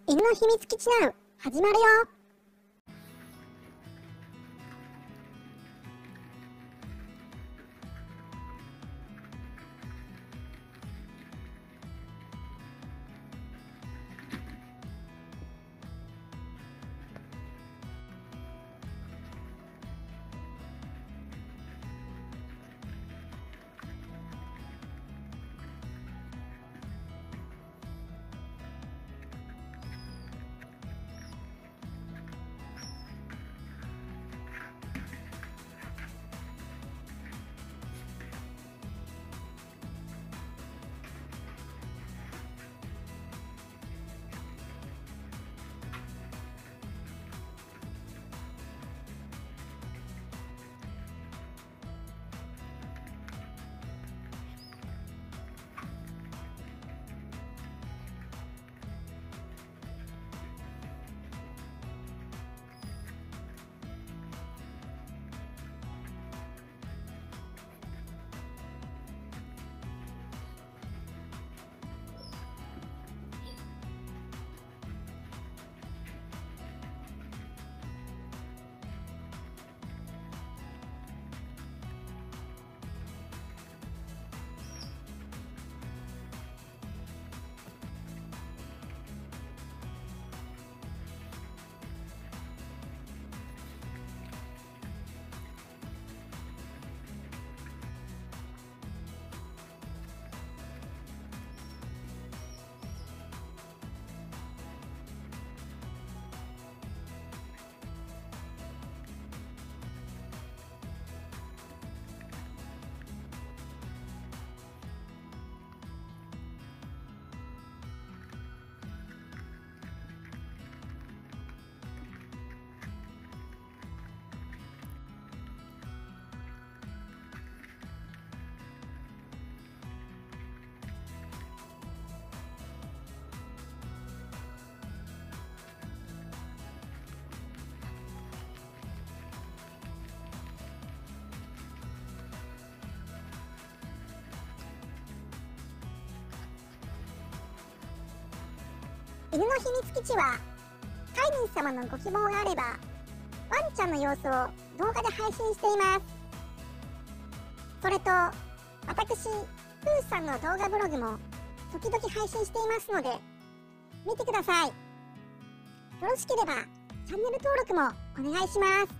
犬の秘密基地ナウ始まるよ。犬の秘密基地は飼い主様のご希望があればワンちゃんの様子を動画で配信しています。それと私プーさんの動画ブログも時々配信していますので見てください。よろしければチャンネル登録もお願いします。